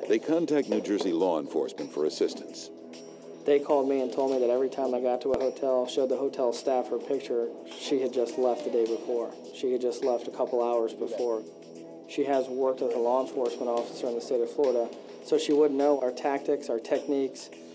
They contact New Jersey law enforcement for assistance. They called me and told me that every time I got to a hotel, showed the hotel staff her picture, she had just left the day before. She had just left a couple hours before. She has worked as a law enforcement officer in the state of Florida, so she would know our tactics, our techniques,